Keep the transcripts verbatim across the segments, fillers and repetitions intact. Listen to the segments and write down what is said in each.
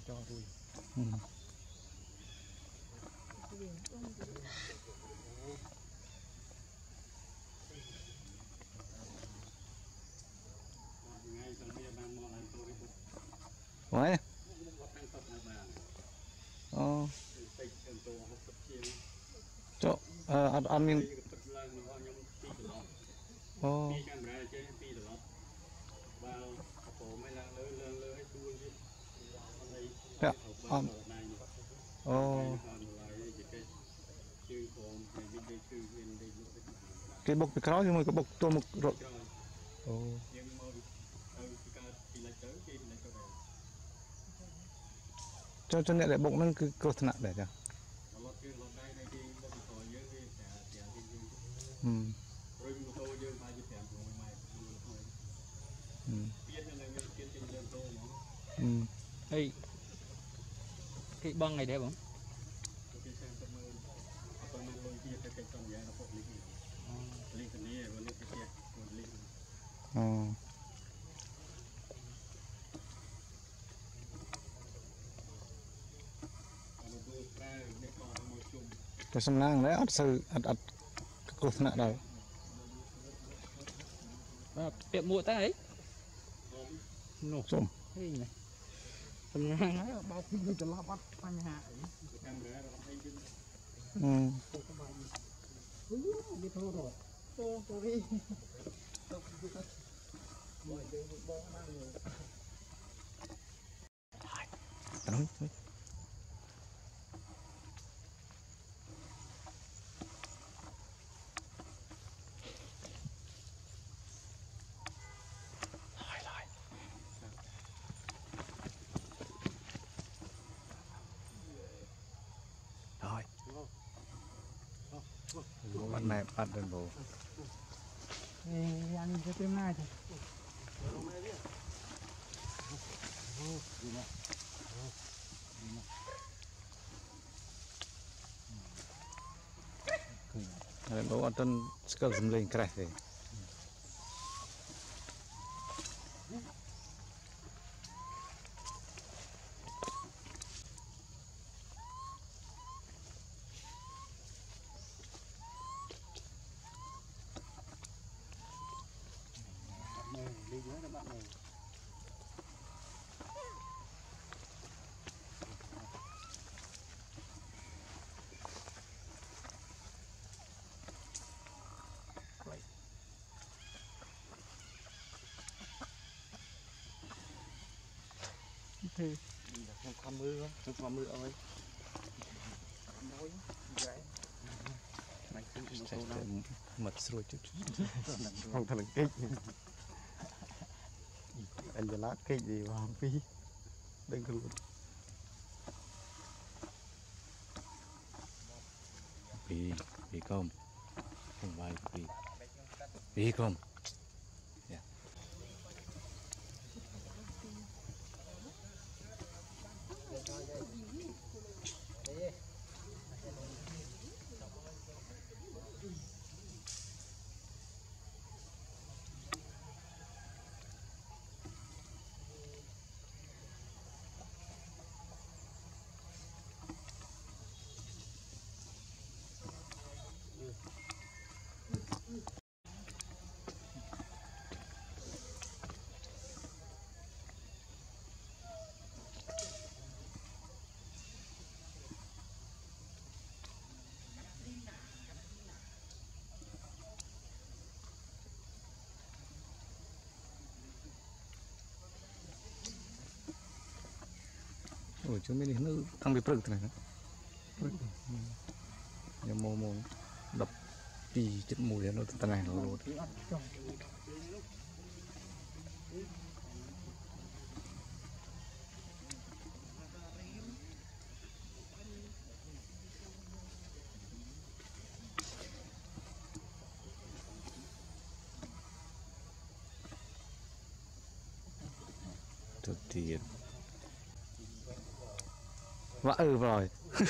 cho tôi vậy ờ chỗ ăn ăn miếng ờ dạ ăn ờ cái bọc cái đó nhưng mà cái bọc tôi một rồi ồ cho cho nên lại bọc nó cứ cơ nặng để cho ừ ừ ừ hey cái băng này đẹp không ờ cái sâm nang đấy ăn sư ăn ăn cơ nặng đâu tiệm mua tay ấy nổ chôm hey này sâm nang ấy bao khi mìnhจะรับbắt anh hạ ừ đi thôi rồi tôi tôi đi đúng rồi bạn này bạn đơn bố anh sẽ tìm ngay thôi đơn bố ăn tân skal dừng lên cái này này đi nhớ các bạn này thì không có mưa không có mưa ơi nói vậy mày cứ mật rồi chút không thành kích anhจะละkích gì mà không phi đừng có luôn vì vì không không phải vì vì không yeah. Ủa chúng mình nó thằng bị prực này nhà mồ mồ đập tì chết mùi nó tận này nó luôn thực tiền vã ừ rồi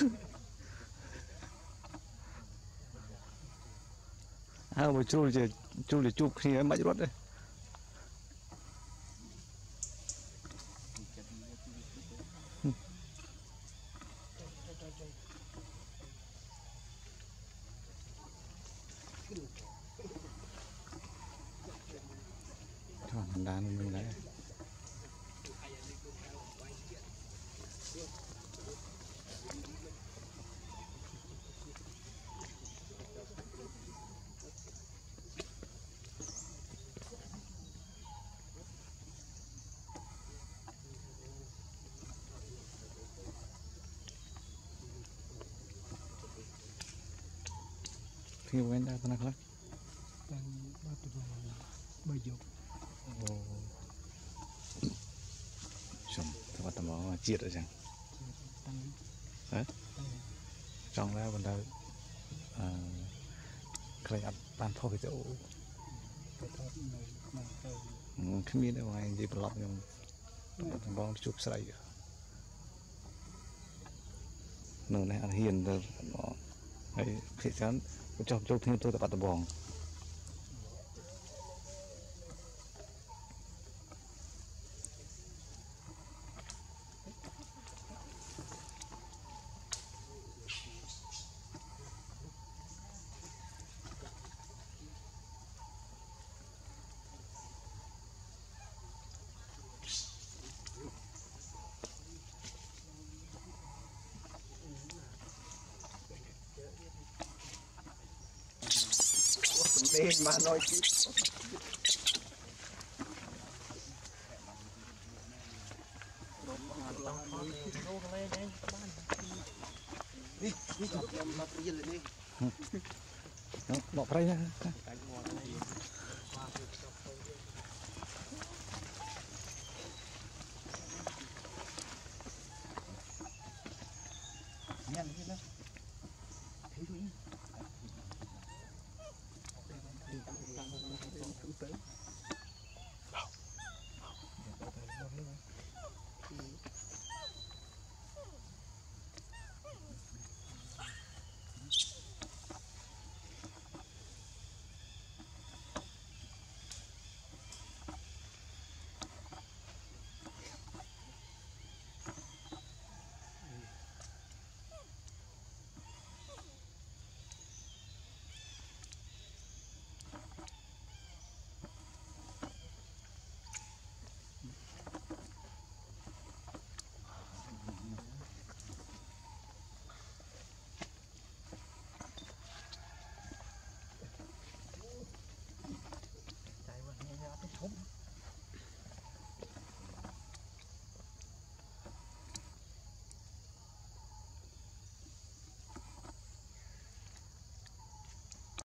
à một chú thì chú thì chụp khi ấy mãi rót đây cho thằng đàn mình đấy khi quen ra con nào đang bắt đầu bây giờ chồng thật tầm đó chiết rồi chẳng đấy trong ra bên đây cái ăn bàn thôi cái chỗ không biết đâu ai gì lọc nhưng thằng bong chụp sợi nửa này ăn hiền rồi ấy thì chán cho cho thêm tôi tại bắt bong lên mà nói chứ nó bỏ ra